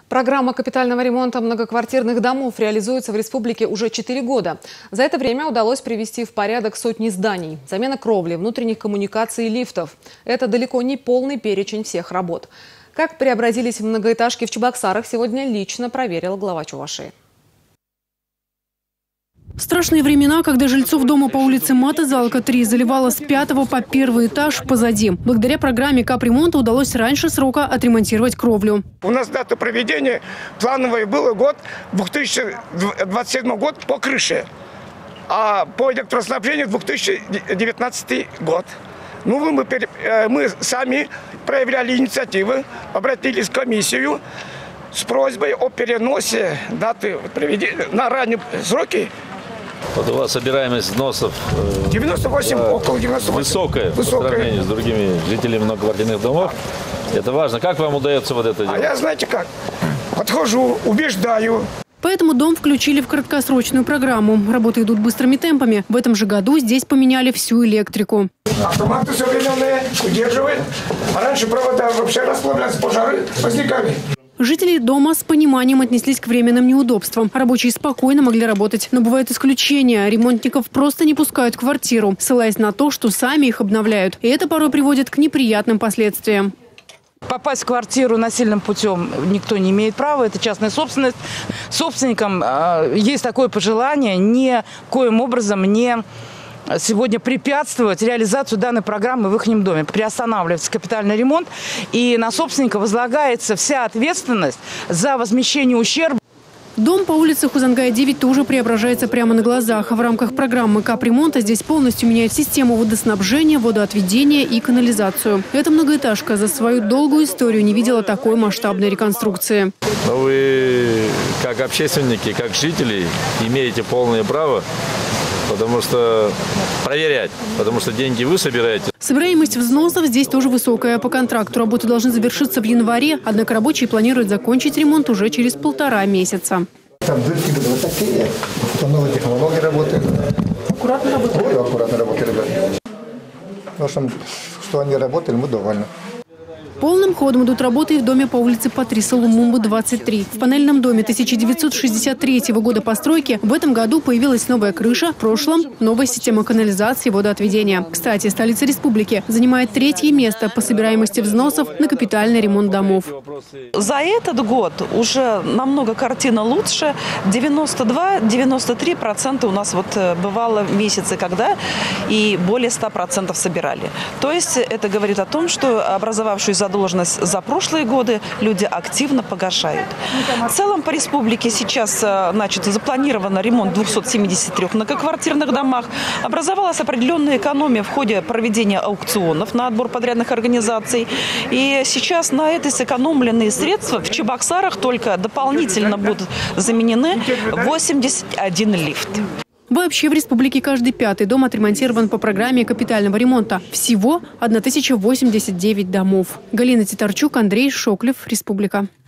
Программа капитального ремонта многоквартирных домов реализуется в республике уже 4 года. За это время удалось привести в порядок сотни зданий. Замена кровли, внутренних коммуникаций и лифтов. Это далеко не полный перечень всех работ. Как преобразились многоэтажки в Чебоксарах, сегодня лично проверил глава Чувашии. Страшные времена, когда жильцов дома по улице Матызалка 3 заливало с 5-го по 1-й этаж, позади. Благодаря программе капремонта удалось раньше срока отремонтировать кровлю. У нас дата проведения плановой была год 2027 год по крыше, а по электроснабжению 2019 год. Мы сами проявляли инициативы, обратились в комиссию с просьбой о переносе даты проведения на ранние сроки. Вот у вас собираемость взносов 98, около 98. Высокая по сравнению с другими жителями многоквартирных домов. Это важно. Как вам удается вот это делать? А я, знаете как, подхожу, убеждаю. Поэтому дом включили в краткосрочную программу. Работы идут быстрыми темпами. В этом же году здесь поменяли всю электрику. Автоматы современные удерживают. А раньше провода вообще расплавлялись, пожары возникали. Жители дома с пониманием отнеслись к временным неудобствам. Рабочие спокойно могли работать. Но бывают исключения. Ремонтников просто не пускают в квартиру, ссылаясь на то, что сами их обновляют. И это порой приводит к неприятным последствиям. Попасть в квартиру насильным путем никто не имеет права. Это частная собственность. Собственникам есть такое пожелание никоим образом не сегодня препятствовать реализацию данной программы в их доме. Приостанавливается капитальный ремонт, и на собственника возлагается вся ответственность за возмещение ущерба. Дом по улице Хузангая 9 тоже преображается прямо на глазах. В рамках программы капремонта здесь полностью меняют систему водоснабжения, водоотведения и канализацию. Эта многоэтажка за свою долгую историю не видела такой масштабной реконструкции. Но вы, как общественники, как жители, имеете полное право проверять, потому что деньги вы собираете. Собираемость взносов здесь тоже высокая. По контракту работы должны завершиться в январе, однако рабочие планируют закончить ремонт уже через 1,5 месяца. Там дырки вот такие, что новые технологии работают. Аккуратно работают? Ой, аккуратно работали, ребята. Потому что они работали, мы довольны. Полным ходом идут работы и в доме по улице Патриса Лумумбы, 23. В панельном доме 1963 года постройки в этом году появилась новая крыша, в прошлом – новая система канализации и водоотведения. Кстати, столица республики занимает 3-е место по собираемости взносов на капитальный ремонт домов. За этот год уже намного картина лучше. 92-93% у нас бывало месяцы, когда и более 100% собирали. То есть это говорит о том, что образовавшуюся задолженность за прошлые годы люди активно погашают. В целом по республике сейчас запланирован ремонт 273 многоквартирных домах. Образовалась определенная экономия в ходе проведения аукционов на отбор подрядных организаций. И сейчас на эти сэкономленные средства в Чебоксарах только дополнительно будут заменены 81 лифт. Вообще в республике каждый 5-й дом отремонтирован по программе капитального ремонта. Всего 1089 домов. Галина Титарчук, Андрей Шоклев, Республика.